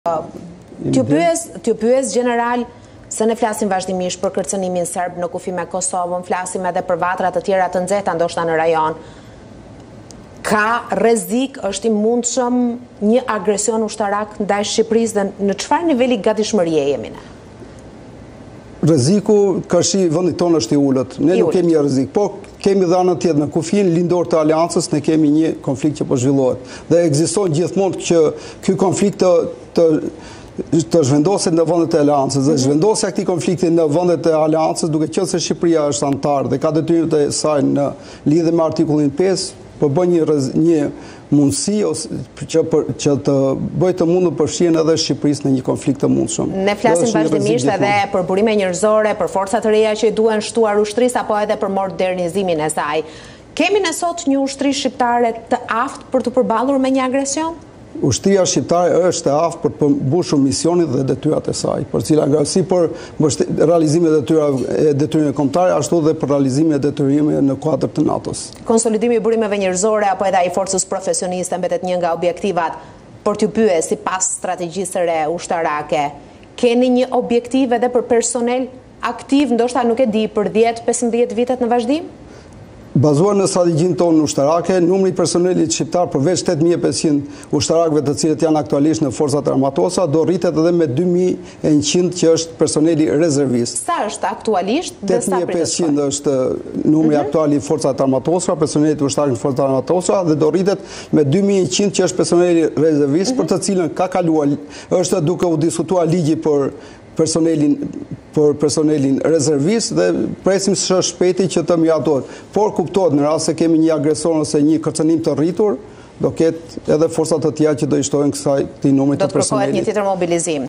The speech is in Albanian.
T'ju pyes general, se ne flasim vazhdimisht për kërcënimin serb në kufi me Kosovën, flasim edhe për vatrat të tjera të nxehta ndoshta në rajon. Ka rrezik, është i mundshëm një agresion ushtarak ndaj Shqipërisë dhe në çfarë niveli gatishmërie jemi ne? Rreziku kashi vendit tonë është i ulët. Ne nuk kemi rrezik, po kemi dhe anën tjetër në kufin lindor të aleancës, ne kemi një konflikt që po zhvillohet. Dhe ekziston gjithmonë që ky konflikt të zhvendoset në vendet e aleancës. Dhe zhvendosja e këtij konflikti në vendet e aleancës, duke qenë se Shqipëria është antar dhe ka detyrat e saj në lidhje me artikullin 5, po bën një mundësi që të bëjë të mundur përfshirjen edhe Shqipërisë në një konflikt të mundshëm. Ne flasim vazhdimisht edhe për burime njerëzore, për forca të reja që duhen shtuar ushtrisë apo edhe për modernizimin e saj. Kemi ne sot një ushtri shqiptare të aftë për të përballur me një agresion? Ushtria shqiptare është e aftë për të përmbushur misionin dhe detyrat e saj, për cila nga si për realizimin e detyrave kombëtare, ashtu dhe për realizimin e detyrave në kuadër të NATO-s. Konsolidimi i burimeve njerëzore apo edhe ai forcës profesioniste mbetet një nga objektivat për t'ju pyetur sipas strategjisë së re ushtarake. Keni një objektiv edhe për personel aktiv, ndoshta nuk e di, për 10-15 vitet në vazhdim? Bazuar në strategjinë tonë ushtarake, numri i personelit shqiptar përveç 8500 ushtarakëve të cilët janë aktualisht në forcat armatosura do rritet edhe me 2100 që është personeli rezervist. Sa është aktualisht dhe sa pritet? 8500 është numri aktual i forcat armatosura, personelit ushtarak në forcat armatosura dhe do rritet me 2100 që është personeli rezervist për të cilën ka kaluar është duke u diskutuar ligji për personelin rezervist dhe presim së shpejti që të miratohet. Por kuptohet në rast se kemi një agresor ose një kërcënim të rritur, do ketë edhe forcat të tjera që do i shtojnë këtij numri të personelit. Do të kërkohet një tjetër mobilizim.